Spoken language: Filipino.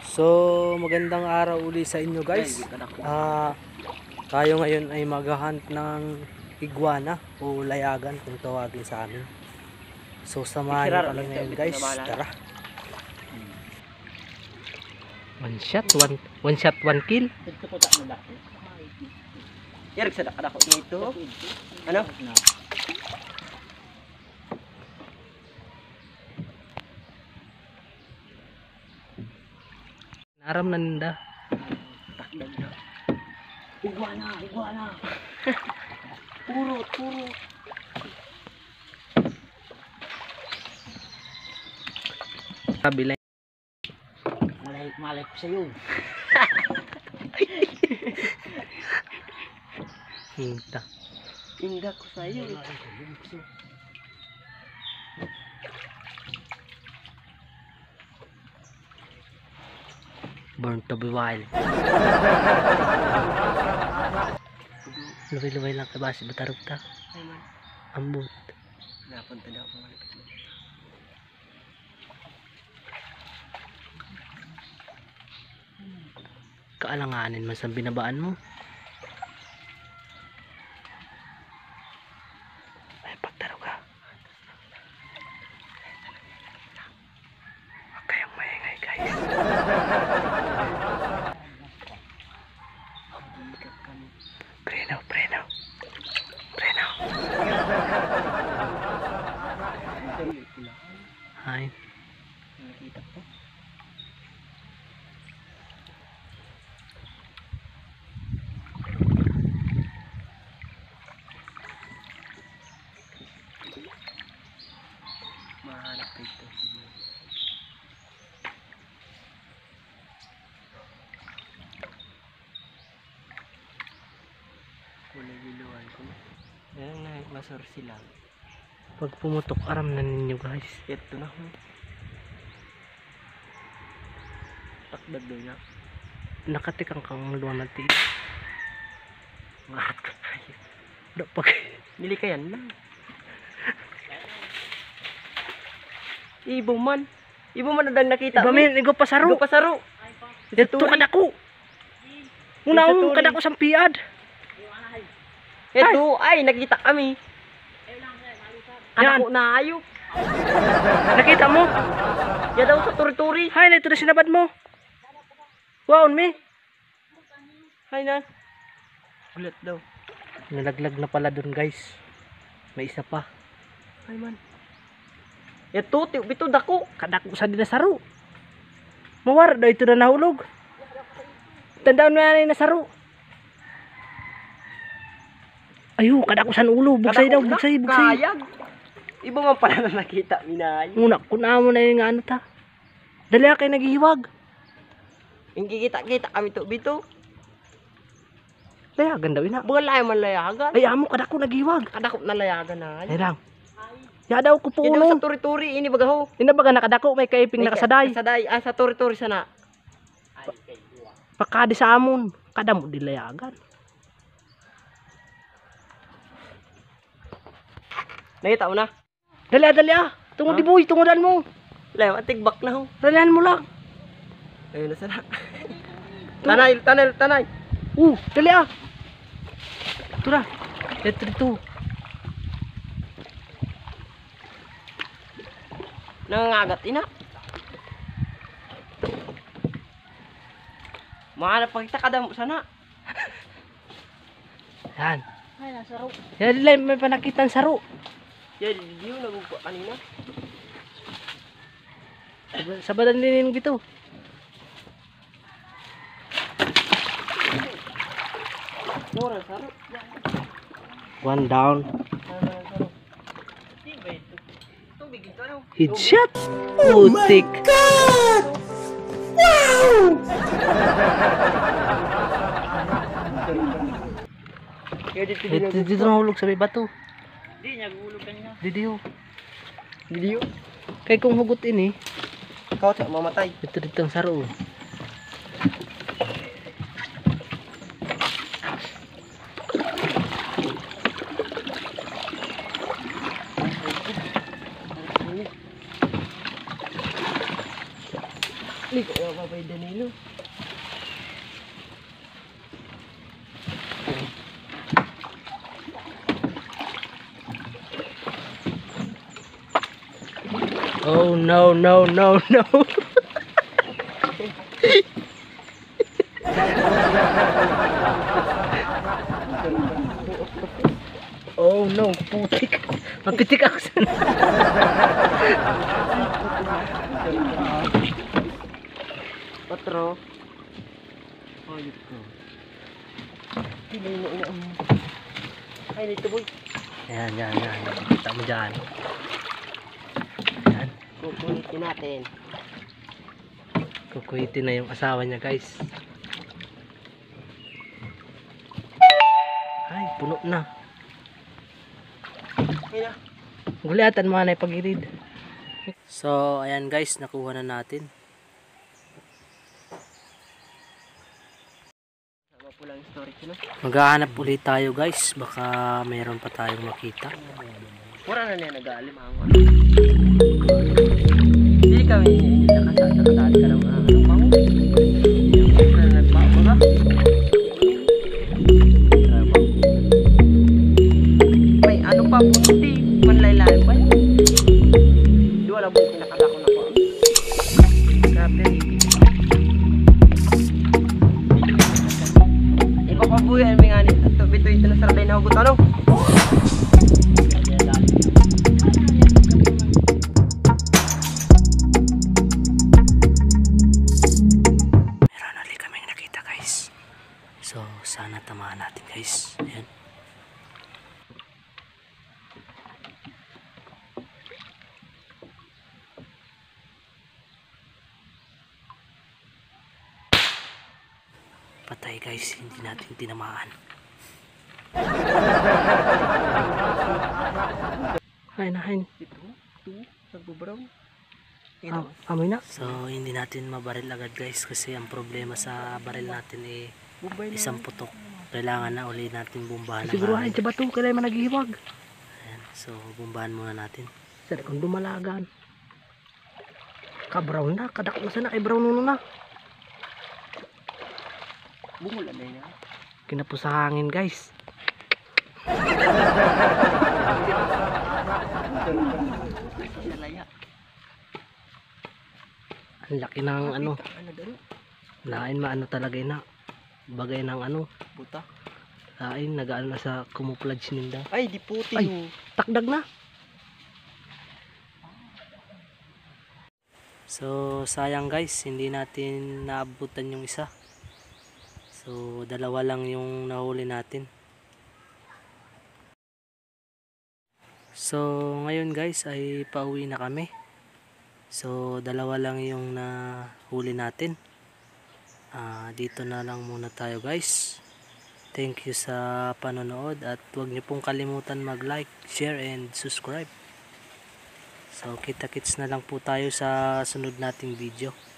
So, magandang araw uli sa inyo guys. Tayo ngayon ay maghahunt ng iguana o layagan kung tawagin sa amin. So, samahan nyo kami ngayon guys. Tara. One shot, one kill. Yarig sa dakadako nito. Ano? Naram na ninda. Takdag na. Iguana, iguana. Puro. Kabila. Malay ko sa'yo. Hinta. Inga ko sa'yo. Born to be wild. Luway-luway lang ka ba si Batarog ta? Ay man. Ambot. Napunta daw ako malapit mo. Kaalanganin man sa binabaan mo. Ay, Batarog ka. Huwag kayong maingay guys. Preno. Hi. Nakita ko. Mahanap ko ito. Kulay-giluan ko. Ayan na, masar sila. Pag pumutok, aram na ninyo guys. Ito na ho. Takdag doon na. Nakatikang kang luwan natin. Mahat ka tayo. Dapat. Nili ka yan na. Ibo man adang nakita. Iba min, igo pasaro. Ibo pasaro. Ito kadako. Unang kadako sa piad. Ito ay nakita kami. Kadako na ayok. Nakita mo? Ya daw sa turi-turi. Hay, na ito na sinabad mo. Waon mi. Hay na. Ulit daw. Nalaglag na pala dun guys. May isa pa. Hay man. Ito, bito dako. Kadako sa dinasaro. Mawar daw ito na nahulog. Tandaan mo yan na nasaro. Ayo, kadako sa ulo. Bugsay daw, bugsay. Kayag. Iba man pala na nakita, minay. Muna, kuna mo na yung ano ta. Dali kayo naghihiwag. Hindi kita kami to, bito. Layagan daw ina. Bukan layo man layagan. Ay, amo kadako naghihiwag. Kadako na layagan na. Ay lang. Ya daw ko po Ito uno. sa turi-turi, ini bagaho. Ina baga nakadako, may kaiping nakasaday. Kasaday, sa turi-turi sana. Pakadi sa amon. Kada mo di layagan. Nakita mo na? Dali Tungod di boy, tungodan mo. Layo, atigbak na ho. Dalihan mo lang. Ayun na sana. Tanay. Dali Ito na. Ito. Nangangagat ina. Mahanap pa kita kadamo sana. Yan. Ay, nasaro. Yan dali, may panakitan saro. Yan, di yun nagugpa kanina. Sabadan din gitu. Nora, saro. One down. Tubig ito ano? Headshot. Putik. God! Wow! Dito nahulog sa may bato. Di niya gulog kanina. Didiyo. Video. Kay kung hugot ini. Ikaw siya mamatay. Ito dito ang saro. Liko pa pa yung Danilo. Oh no no no no. Oh no, putik. Mapitik ako sa Patro. Oh, dito. Hindi mo ina. Ay, dito boy. Yan, yan, yan. Kita mo dyan. Yan. Kukulitin natin. Kukuhitin na yung asawa niya guys. Ay, puno na. Ay na. Gulatan mo na ipagirid. So, ayan guys, nakuha na natin. Sama po lang yung storage, no? Maghahanap ulit tayo guys. Baka mayroon pa tayong makita. Pura na niya nag-aalim ang ano. Hindi kami nakasali ka ng ano pang. Pura na nagpapa ka. May ano pa po, hindi manlaylayan pa yan. Di wala po yung pinakadako na po. Grabe. Iba pa po yan, may ngani. Ito ito na saralay na hugot ano. Meron ulit kaming nakita guys. So, sana tamaan natin guys. Ayan. Patay guys, hindi natin tinamaan. Hain na hain. Ito, nagbubraw. Amoy na. So, hindi natin mabaril agad guys kasi ang problema sa baril natin eh isang putok. Kailangan na ulit natin bumbahan. Siguruhan sa bato, kailangan naghihiwag. Ayan. So, bumbahan muna natin. Sir, kung dumalagan. Ka-brown na, kadak na sana kay brown nuno na. Bungulan na yun. Kinapos sa hangin guys. Nalaya. Ang laki ng ano. Ano daw? Lain maano talaga na. Bagay ng ano. Buta. Lain nagaano na sa camouflage ninda. Ay, di puti. Ay. Ay. Takdag na. So sayang guys, hindi natin naabutan yung isa. So dalawa lang yung nahuli natin. So ngayon guys ay pauwi na kami. So dalawa lang yung nahuli natin. Dito na lang muna tayo guys. Thank you sa panonood at huwag niyo pong kalimutan mag-like, share and subscribe. So kita-kits na lang po tayo sa sunod nating video.